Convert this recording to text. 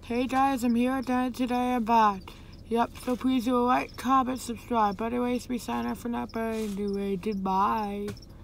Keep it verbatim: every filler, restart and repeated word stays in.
Hey guys, I'm here again today and back. Yep, so please do like, comment, subscribe. But anyways, we sign off for now, but anyway, goodbye.